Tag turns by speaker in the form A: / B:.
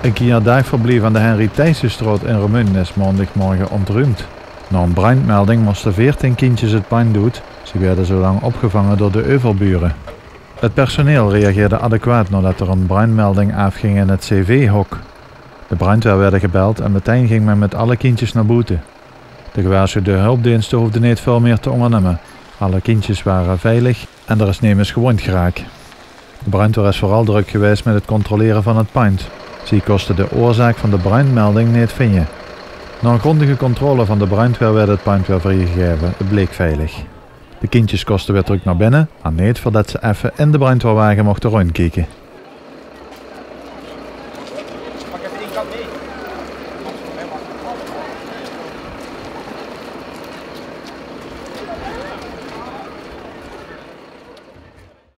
A: Een kinderdagverblijf aan de Henry Thijssenstraat in Remunden is maandagmorgen ontruimd. Na een brandmelding moesten 14 kindjes het puin doen. Ze werden zo lang opgevangen door de overburen. Het personeel reageerde adequaat nadat er een brandmelding afging in het cv-hok. De brandweer werd gebeld en meteen ging men met alle kindjes naar buiten. De gewaarschuwde hulpdiensten hoefden niet veel meer te ondernemen. Alle kindjes waren veilig en er is niemand gewond geraakt. De brandweer is vooral druk geweest met het controleren van het puin. Ze kostte de oorzaak van de brandmelding niet vinden. Na een grondige controle van de brandweer werd het puin weer vrijgegeven. Het bleek veilig. De kindjes kosten weer terug naar binnen en niet voordat ze even in de brandweerwagen mochten rondkijken.